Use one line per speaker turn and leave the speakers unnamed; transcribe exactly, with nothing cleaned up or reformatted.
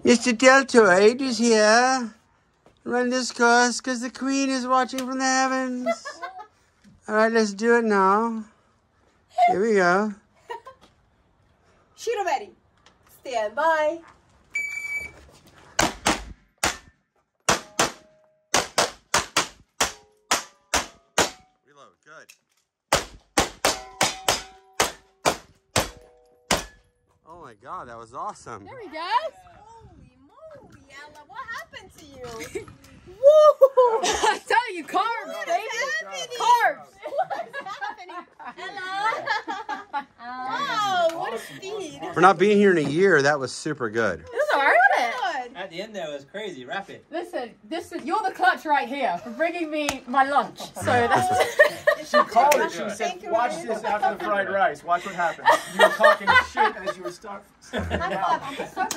Mister Deltoid is here. Run this course because the Queen is watching from the heavens. All right, let's do it now. Here we go.
Shoot ready. Stand by.
Reload. Good. Oh my God, that was awesome.
There we go.
Holy moly, Ella, what happened to you?
Woo! I tell you, carbs,
What
baby.
is happening?
Carbs.
What's happening? Ella. Wow, what a speed.
For not being here in a year, that was super good.
This is alright, wasn't it?
Good.
At the end there was crazy, rapid.
Listen, this is you're the clutch right here for bringing me my lunch. So that's.
She called it. She said,
Thank you,
watch
Ryan.
this after the fried rice. Watch what happens. You were talking shit as you were stuck.
High five.